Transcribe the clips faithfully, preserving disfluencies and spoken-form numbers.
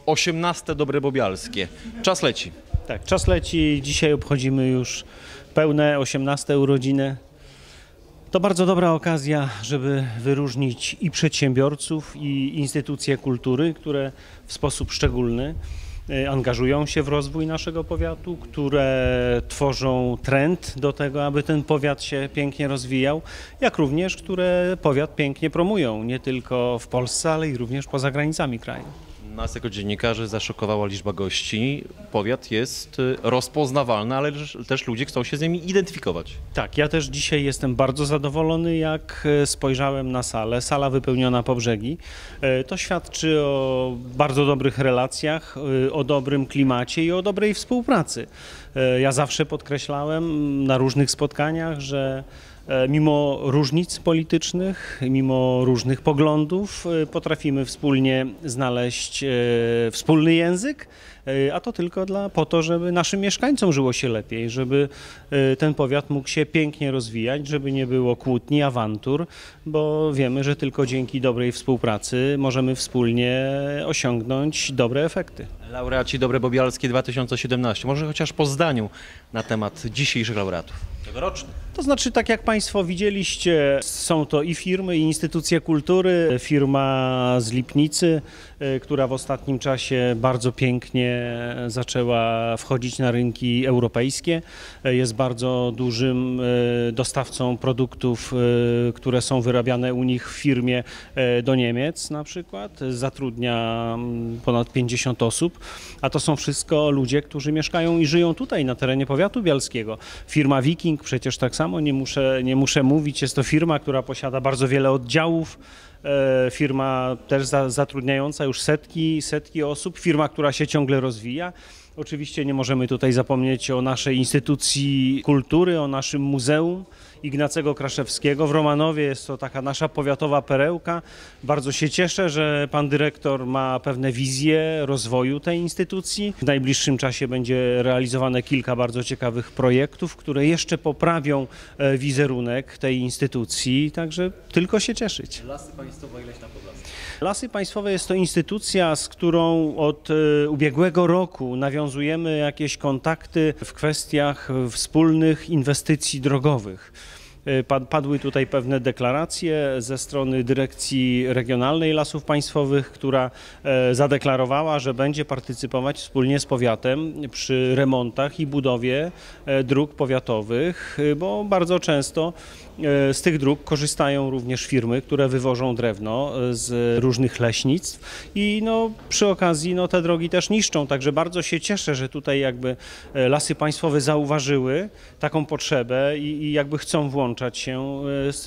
osiemnaste Dobre Bobialskie. Czas leci. Tak, czas leci. Dzisiaj obchodzimy już pełne osiemnaste urodziny. To bardzo dobra okazja, żeby wyróżnić i przedsiębiorców, i instytucje kultury, które w sposób szczególny angażują się w rozwój naszego powiatu, które tworzą trend do tego, aby ten powiat się pięknie rozwijał, jak również które powiat pięknie promują, nie tylko w Polsce, ale i również poza granicami kraju. Nas jako dziennikarzy zaszokowała liczba gości. Powiat jest rozpoznawalny, ale też ludzie chcą się z nimi identyfikować. Tak, ja też dzisiaj jestem bardzo zadowolony, jak spojrzałem na salę. Sala wypełniona po brzegi. To świadczy o bardzo dobrych relacjach, o dobrym klimacie i o dobrej współpracy. Ja zawsze podkreślałem na różnych spotkaniach, że mimo różnic politycznych, mimo różnych poglądów potrafimy wspólnie znaleźć wspólny język, a to tylko dla, po to, żeby naszym mieszkańcom żyło się lepiej, żeby ten powiat mógł się pięknie rozwijać, żeby nie było kłótni, awantur, bo wiemy, że tylko dzięki dobrej współpracy możemy wspólnie osiągnąć dobre efekty. Laureaci Dobre Bobialskie dwa tysiące siedemnaście. Może chociaż po zdaniu na temat dzisiejszych laureatów. Tegorocznych. To znaczy, tak jak Państwo widzieliście, są to i firmy, i instytucje kultury. Firma z Lipnicy, która w ostatnim czasie bardzo pięknie zaczęła wchodzić na rynki europejskie. Jest bardzo dużym dostawcą produktów, które są wyrabiane u nich w firmie do Niemiec na przykład. Zatrudnia ponad pięćdziesiąt osób, a to są wszystko ludzie, którzy mieszkają i żyją tutaj na terenie powiatu bialskiego. Firma Viking przecież tak samo, nie muszę, nie muszę mówić, jest to firma, która posiada bardzo wiele oddziałów, e, firma też za, zatrudniająca już setki, setki osób, firma, która się ciągle rozwija. Oczywiście nie możemy tutaj zapomnieć o naszej instytucji kultury, o naszym muzeum Ignacego Kraszewskiego w Romanowie. Jest to taka nasza powiatowa perełka. Bardzo się cieszę, że pan dyrektor ma pewne wizje rozwoju tej instytucji. W najbliższym czasie będzie realizowane kilka bardzo ciekawych projektów, które jeszcze poprawią wizerunek tej instytucji, także tylko się cieszyć. Lasy Państwowe i Leśna Podlaska. Lasy Państwowe jest to instytucja, z którą od ubiegłego roku nawiązujemy jakieś kontakty w kwestiach wspólnych inwestycji drogowych. Padły tutaj pewne deklaracje ze strony Dyrekcji Regionalnej Lasów Państwowych, która zadeklarowała, że będzie partycypować wspólnie z powiatem przy remontach i budowie dróg powiatowych, bo bardzo często z tych dróg korzystają również firmy, które wywożą drewno z różnych leśnictw i no, przy okazji no, te drogi też niszczą, także bardzo się cieszę, że tutaj jakby Lasy Państwowe zauważyły taką potrzebę i, i jakby chcą włączać się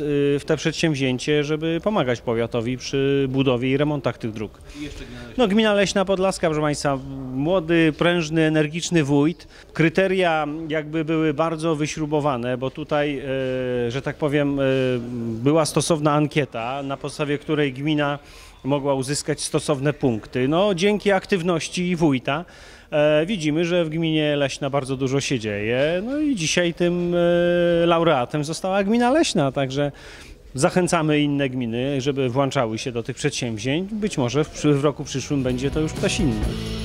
w te przedsięwzięcie, żeby pomagać powiatowi przy budowie i remontach tych dróg. No, Gmina Leśna Podlaska, proszę Państwa, młody, prężny, energiczny wójt. Kryteria jakby były bardzo wyśrubowane, bo tutaj, że tak powiem, była stosowna ankieta, na podstawie której gmina mogła uzyskać stosowne punkty. No, dzięki aktywności wójta e, widzimy, że w gminie Leśna bardzo dużo się dzieje. No i dzisiaj tym e, laureatem została gmina Leśna, także zachęcamy inne gminy, żeby włączały się do tych przedsięwzięć. Być może w, w roku przyszłym będzie to już ktoś inny.